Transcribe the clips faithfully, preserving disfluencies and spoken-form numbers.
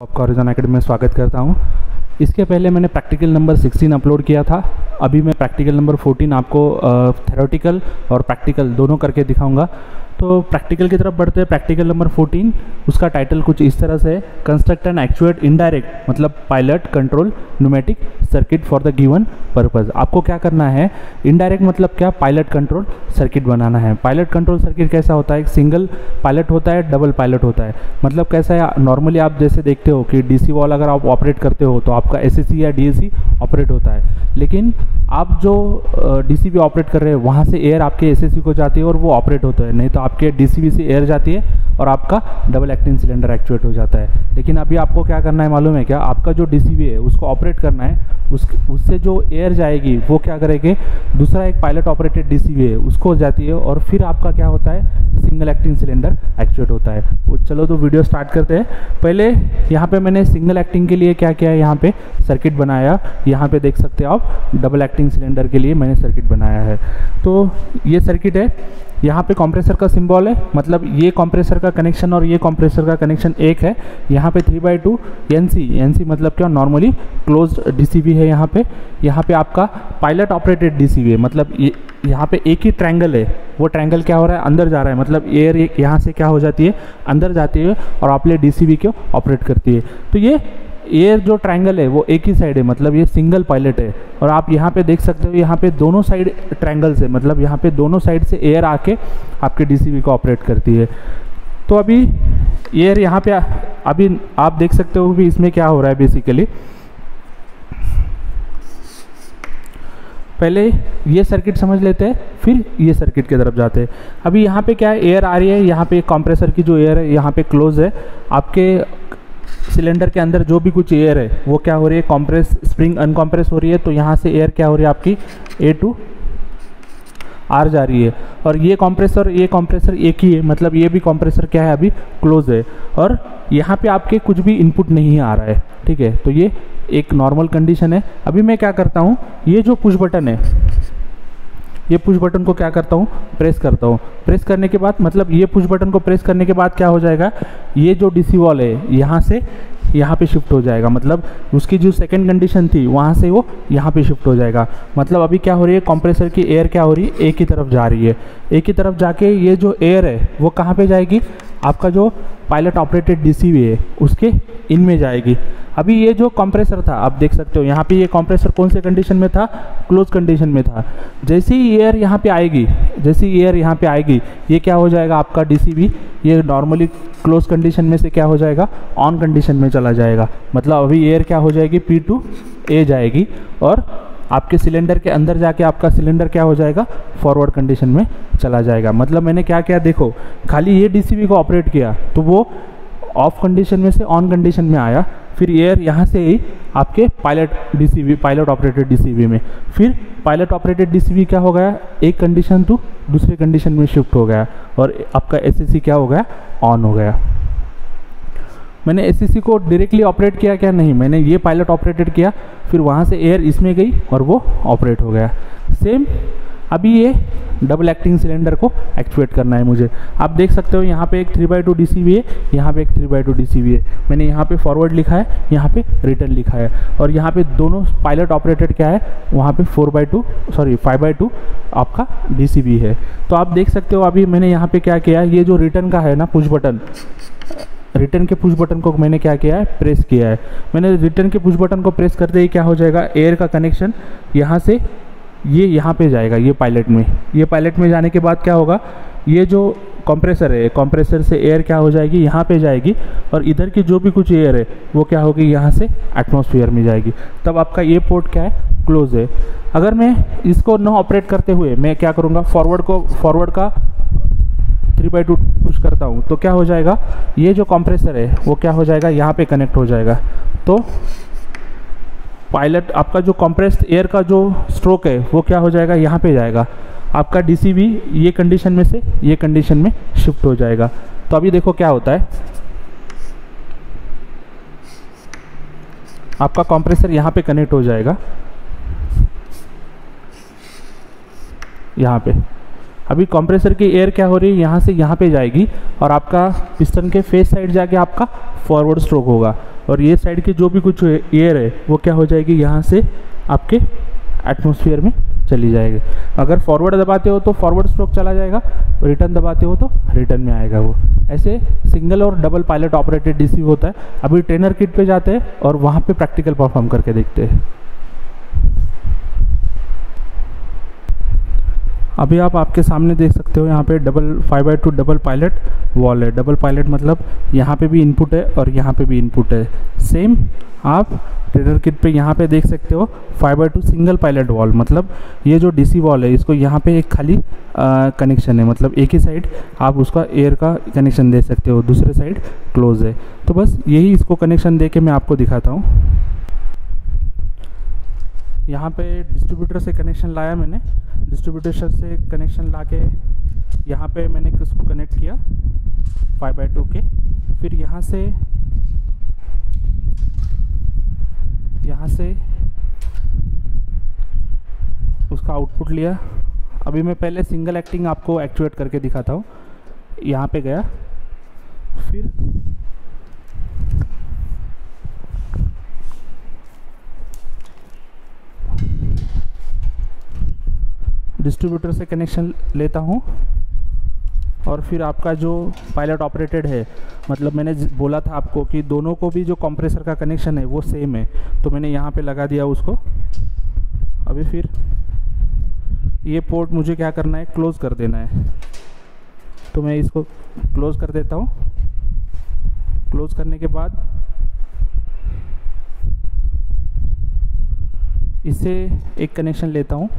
आपका हॉरिज़ॉन एकेडमी में स्वागत करता हूं। इसके पहले मैंने प्रैक्टिकल नंबर सोलह अपलोड किया था। अभी मैं प्रैक्टिकल नंबर चौदह आपको थ्योरेटिकल और प्रैक्टिकल दोनों करके दिखाऊंगा। तो प्रैक्टिकल की तरफ बढ़ते हैं। प्रैक्टिकल नंबर चौदह, उसका टाइटल कुछ इस तरह से है, कंस्ट्रक्ट एंड एक्चुएट इनडायरेक्ट मतलब pilot control pneumatic circuit for the given purpose. आपको क्या करना है, इनडायरेक्ट मतलब क्या, पायलट कंट्रोल सर्किट बनाना है। पायलट कंट्रोल सर्किट कैसा होता है, एक सिंगल पायलट होता है, डबल पायलट होता है। मतलब कैसा है, नॉर्मली आप जैसे देखते हो कि डीसी वॉल अगर आप ऑपरेट करते हो तो आपका एसएससी या डीएससी ऑपरेट होता है, लेकिन आप जो डीसीबी ऑपरेट कर रहे हैं वहाँ से एयर आपके एसएससी को जाती है और वो ऑपरेट होता है, नहीं तो आपके डीसीबी से एयर जाती है और आपका डबल एक्टिंग सिलेंडर एक्चुएट हो जाता है। लेकिन अभी आपको क्या करना है मालूम है क्या, आपका जो डीसीबी है उसको ऑपरेट करना है, उस उससे जो एयर जाएगी वो क्या करेंगे, दूसरा एक पायलट ऑपरेटेड डीसीबी है उसको जाती है और फिर आपका क्या होता है, सिंगल एक्टिंग सिलेंडर एक्चुएट होता है। वो चलो तो वीडियो स्टार्ट करते हैं। पहले यहाँ पे मैंने सिंगल एक्टिंग के लिए क्या किया है, यहाँ पे सर्किट बनाया। यहाँ पे देख सकते हो आप, डबल एक्टिंग सिलेंडर के लिए मैंने सर्किट बनाया है। तो ये सर्किट है, यहाँ पे कंप्रेसर का सिंबल है, मतलब ये कंप्रेसर का कनेक्शन और ये कंप्रेसर का कनेक्शन एक है। यहाँ पे three by two N C N C मतलब क्या, नॉर्मली क्लोज्ड डीसीबी है। यहाँ पे यहाँ पे आपका पायलट ऑपरेटेड डीसीबी है, मतलब ये यहाँ पे एक ही ट्रायंगल है, वो ट्रायंगल क्या हो रहा है, अंदर जा रहा है, मतलब एयर यहाँ से क्या हो जाती है, अंदर जाती है और आपके डीसीबी को ऑपरेट करती है। तो ये एयर जो ट्रायंगल है वो एक ही साइड है, मतलब ये सिंगल पायलट है। और आप यहाँ पे देख सकते हो, यहाँ पे दोनों साइड ट्रायंगल्स है, मतलब यहाँ पे दोनों साइड से एयर आके आपके डीसीबी को ऑपरेट करती है। तो अभी एयर यहाँ पे अभी आप देख सकते हो कि इसमें क्या हो रहा है। बेसिकली पहले ये सर्किट समझ लेते हैं, फिर ये सर्किट की तरफ जाते हैं। अभी यहाँ पे क्या है, एयर आ रही है, यहाँ पे कंप्रेसर की जो एयर है यहाँ पे क्लोज है। आपके सिलेंडर के अंदर जो भी कुछ एयर है वो क्या हो रही है, कॉम्प्रेस स्प्रिंग अनकॉम्प्रेस हो रही है, तो यहाँ से एयर क्या हो रही है आपकी ए टू आर जा रही है। और ये कंप्रेसर ये कंप्रेसर एक ही है, मतलब ये भी कंप्रेसर क्या है, अभी क्लोज है और यहाँ पे आपके कुछ भी इनपुट नहीं आ रहा है। ठीक है, तो ये एक नॉर्मल कंडीशन है। अभी मैं क्या करता हूँ, ये जो पुश बटन है, ये पुश बटन को क्या करता हूँ, प्रेस करता हूँ। प्रेस करने के बाद मतलब ये पुश बटन को प्रेस करने के बाद क्या हो जाएगा, ये जो डीसी वॉल है यहाँ से यहाँ पे शिफ्ट हो जाएगा, मतलब उसकी जो सेकंड कंडीशन थी वहाँ से वो यहाँ पे शिफ्ट हो जाएगा। मतलब अभी क्या हो रही है, कंप्रेसर की एयर क्या हो रही है, एक ही तरफ जा रही है। एक ही तरफ जाके ये जो एयर है वो कहाँ पे जाएगी, आपका जो पायलट ऑपरेटेड डीसीबी है उसके इनमें जाएगी। अभी ये जो कंप्रेसर था आप देख सकते हो, यहाँ पे ये कंप्रेसर कौन से कंडीशन में था, क्लोज कंडीशन में था। जैसे ही एयर यहाँ पे आएगी जैसे ही एयर यहाँ पे आएगी ये क्या हो जाएगा, आपका डीसीबी ये नॉर्मली क्लोज कंडीशन में से क्या हो जाएगा, ऑन कंडीशन में चला जाएगा। मतलब अभी एयर क्या हो जाएगी, पी टू ए जाएगी और आपके सिलेंडर के अंदर जाके आपका सिलेंडर क्या हो जाएगा, फॉरवर्ड कंडीशन में चला जाएगा। मतलब मैंने क्या किया देखो, खाली ये डीसीबी को ऑपरेट किया तो वो ऑफ कंडीशन में से ऑन कंडीशन में आया, फिर एयर यहाँ से ही आपके pilot DCB pilot operated DCB में, फिर पायलट ऑपरेटेड डीसीबी क्या हो गया, एक कंडीशन टू दूसरे कंडीशन में शिफ्ट हो गया और आपका एसएससी क्या हो गया, ऑन हो गया। मैंने एसएससी को डायरेक्टली ऑपरेट किया क्या, नहीं, मैंने ये पायलट ऑपरेटेड किया, फिर वहाँ से एयर इसमें गई और वो ऑपरेट हो गया। सेम अभी ये डबल एक्टिंग सिलेंडर को एक्चुएट करना है मुझे। आप देख सकते हो यहाँ पे एक three by two D C B है, यहाँ पे एक three by two D C B है। मैंने यहाँ पे फॉरवर्ड लिखा है, यहाँ पे रिटर्न लिखा है और यहाँ पे दोनों पायलट ऑपरेटेड क्या है, वहाँ पे four by two sorry five by two आपका डी सी बी है। तो आप देख सकते हो अभी मैंने यहाँ पे क्या किया, ये जो रिटर्न का है ना पुश बटन, रिटर्न के पुश बटन को मैंने क्या किया है, प्रेस किया है। मैंने रिटर्न के पुश बटन को प्रेस करते ही क्या हो जाएगा, एयर का कनेक्शन यहाँ से ये यहाँ पे जाएगा, ये पायलट में ये पायलट में जाने के बाद क्या होगा, ये जो कंप्रेसर है कंप्रेसर से एयर क्या हो जाएगी, यहाँ पे जाएगी और इधर की जो भी कुछ एयर है वो क्या होगी, यहाँ से एटमॉस्फेयर में जाएगी। तब आपका ये पोर्ट क्या है, क्लोज है। अगर मैं इसको न ऑपरेट करते हुए मैं क्या करूँगा, फॉरवर्ड को फॉरवर्ड का थ्री बाई टू पुश करता हूँ तो क्या हो जाएगा, ये जो कंप्रेसर है वो क्या हो जाएगा, यहाँ पे कनेक्ट हो जाएगा। तो पायलट आपका जो कंप्रेस्ड एयर का जो स्ट्रोक है वो क्या हो जाएगा, यहाँ पे जाएगा। आपका डीसीबी ये कंडीशन में से ये कंडीशन में शिफ्ट हो जाएगा। तो अभी देखो क्या होता है, आपका कंप्रेसर यहाँ पे कनेक्ट हो जाएगा, यहाँ पे अभी कंप्रेसर की एयर क्या हो रही है, यहाँ से यहाँ पे जाएगी और आपका पिस्टन के फेस साइड जाके आपका फॉरवर्ड स्ट्रोक होगा, और ये साइड की जो भी कुछ एयर है वो क्या हो जाएगी, यहाँ से आपके एटमॉस्फेयर में चली जाएगी। अगर फॉरवर्ड दबाते हो तो फॉरवर्ड स्ट्रोक चला जाएगा, रिटर्न दबाते हो तो रिटर्न में आएगा वो। ऐसे सिंगल और डबल पायलट ऑपरेटेड डीसी होता है। अभी ट्रेनर किट पे जाते हैं और वहाँ पे प्रैक्टिकल परफॉर्म करके देखते हैं। अभी आप आपके सामने देख सकते हो यहाँ पे double five by two double pilot valve है। डबल पायलट मतलब यहाँ पे भी इनपुट है और यहाँ पे भी इनपुट है। सेम आप ट्रेनर किट पे यहाँ पे देख सकते हो five by two single pilot valve, मतलब ये जो डीसी वॉल है इसको यहाँ पे एक खाली कनेक्शन है, मतलब एक ही साइड आप उसका एयर का कनेक्शन दे सकते हो, दूसरे साइड क्लोज है। तो बस यही इसको कनेक्शन दे के मैं आपको दिखाता हूँ। यहाँ पे डिस्ट्रीब्यूटर से कनेक्शन लाया मैंने, डिस्ट्रीब्यूटर से कनेक्शन लाके यहाँ पे मैंने किसको कनेक्ट किया फाइव बाई टू के, फिर यहाँ से यहाँ से उसका आउटपुट लिया। अभी मैं पहले सिंगल एक्टिंग आपको एक्चुएट करके दिखाता हूँ। यहाँ पे गया, फिर डिस्ट्रीब्यूटर से कनेक्शन लेता हूँ, और फिर आपका जो पायलट ऑपरेटेड है, मतलब मैंने बोला था आपको कि दोनों को भी जो कंप्रेसर का कनेक्शन है वो सेम है, तो मैंने यहाँ पे लगा दिया उसको। अभी फिर ये पोर्ट मुझे क्या करना है, क्लोज़ कर देना है, तो मैं इसको क्लोज़ कर देता हूँ। क्लोज़ करने के बाद इससे एक कनेक्शन लेता हूँ,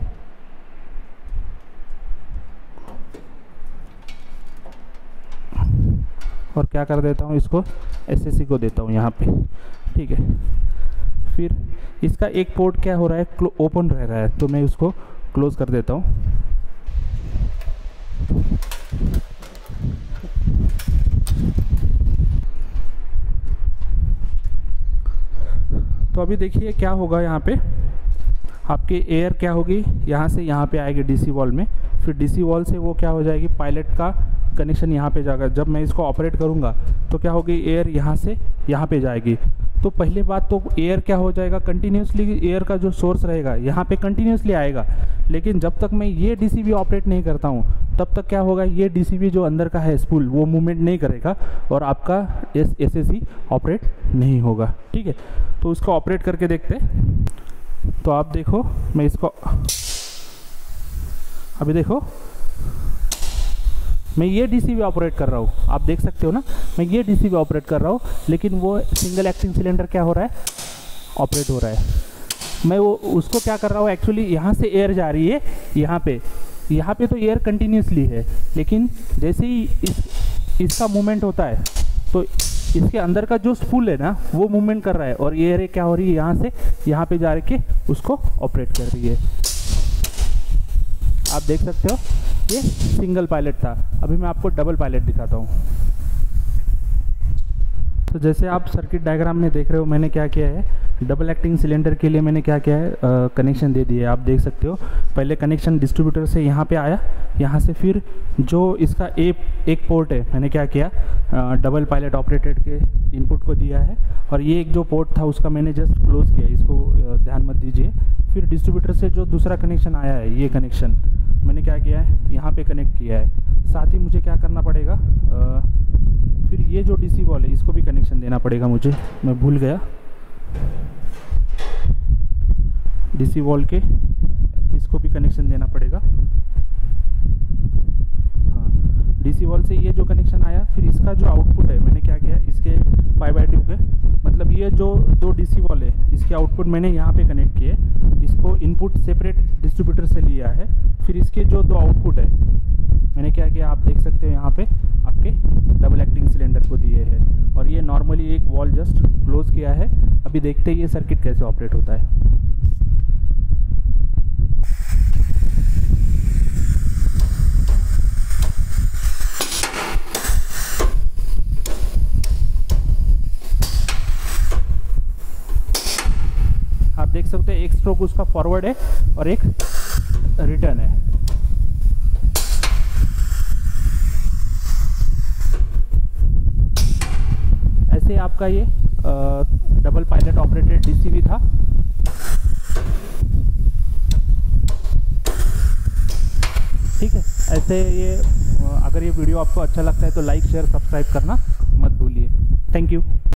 और क्या कर देता हूँ, इसको एसएससी को देता हूँ यहाँ पे, ठीक है। फिर इसका एक पोर्ट क्या हो रहा है, ओपन रह रहा है, तो मैं उसको क्लोज कर देता हूँ। तो अभी देखिए क्या होगा, यहाँ पे आपके एयर क्या होगी, यहाँ से यहाँ पे आएगी डीसी वॉल में, फिर डीसी वॉल से वो क्या हो जाएगी, पायलट का कनेक्शन यहाँ पे जाएगा। जब मैं इसको ऑपरेट करूँगा तो क्या होगी, एयर यहाँ से यहाँ पे जाएगी। तो पहले बात तो एयर क्या हो जाएगा, कंटिन्यूसली एयर का जो सोर्स रहेगा यहाँ पे कंटिन्यूसली आएगा, लेकिन जब तक मैं ये डीसीबी ऑपरेट नहीं करता हूँ तब तक क्या होगा, ये डीसीबी जो अंदर का है स्पूल वो मूवमेंट नहीं करेगा और आपका एस एसएससी ऑपरेट नहीं होगा, ठीक है। तो उसको ऑपरेट करके देखते हैं। तो आप देखो, मैं इसको अभी देखो, मैं ये डीसीबी ऑपरेट कर रहा हूँ, आप देख सकते हो ना, मैं ये डीसीबी ऑपरेट कर रहा हूँ, लेकिन वो सिंगल एक्टिंग सिलेंडर क्या हो रहा है, ऑपरेट हो रहा है। मैं वो उसको क्या कर रहा हूँ, एक्चुअली यहाँ से एयर जा रही है यहाँ पे, यहाँ पे तो एयर कंटिन्यूसली है, लेकिन जैसे ही इस इसका मूवमेंट होता है तो इसके अंदर का जो स्पूल है ना वो मूवमेंट कर रहा है, और एयर क्या हो रही है, यहाँ से यहाँ पे जा के उसको ऑपरेट कर रही है। आप देख सकते हो ये सिंगल पायलट था। अभी मैं आपको डबल पायलट दिखाता हूँ। तो जैसे आप सर्किट डायग्राम में देख रहे हो, मैंने क्या किया है, डबल एक्टिंग सिलेंडर के लिए मैंने क्या किया है, कनेक्शन दे दिए। आप देख सकते हो पहले कनेक्शन डिस्ट्रीब्यूटर से यहाँ पे आया, यहाँ से फिर जो इसका ए, एक पोर्ट है मैंने क्या किया, डबल पायलट ऑपरेटेड के इनपुट को दिया है, और ये एक जो पोर्ट था उसका मैंने जस्ट क्लोज किया, इसको ध्यान मत दीजिए। फिर डिस्ट्रीब्यूटर से जो दूसरा कनेक्शन आया है, ये कनेक्शन मैंने क्या किया है, यहाँ पे कनेक्ट किया है। साथ ही मुझे क्या करना पड़ेगा, आ, फिर ये जो डीसी वॉल है इसको भी कनेक्शन देना पड़ेगा मुझे, मैं भूल गया। डीसी वॉल के इसको भी कनेक्शन देना पड़ेगा। हाँ, डीसी वॉल से ये जो कनेक्शन आया, फिर इसका जो आउटपुट है मैंने क्या किया, इसके फाइव बाई टू के, मतलब ये जो दो डीसी वॉल है इसके आउटपुट मैंने यहाँ पे कनेक्ट किए, इसको इनपुट सेपरेट डिस्ट्रीब्यूटर से लिया है। फिर इसके जो दो आउटपुट है मैंने क्या किया, आप देख सकते हो यहाँ पे आपके डबल एक्टिंग सिलेंडर को दिए हैं, और ये नॉर्मली एक वॉल जस्ट क्लोज किया है। अभी देखते हैं ये सर्किट कैसे ऑपरेट होता है। आप देख सकते हैं एक स्ट्रोक उसका फॉरवर्ड है और एक रिटर्न है। ऐसे से आपका ये डबल पायलट ऑपरेटेड डीसीवी था। ठीक है, ऐसे ये अगर ये वीडियो आपको अच्छा लगता है तो लाइक शेयर सब्सक्राइब करना मत भूलिए। Thank you.